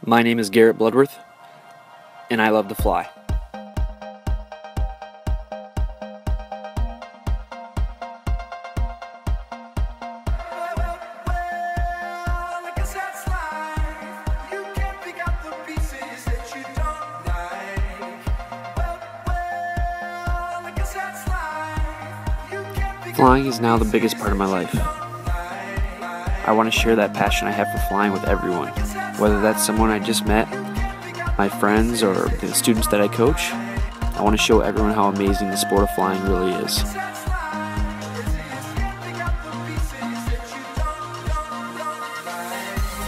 My name is Garet Bloodworth, and I love to fly. Flying is now the biggest part of my life. I want to share that passion I have for flying with everyone, whether that's someone I just met, my friends, or the students that I coach. I want to show everyone how amazing the sport of flying really is.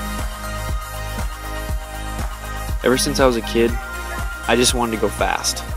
Ever since I was a kid, I just wanted to go fast.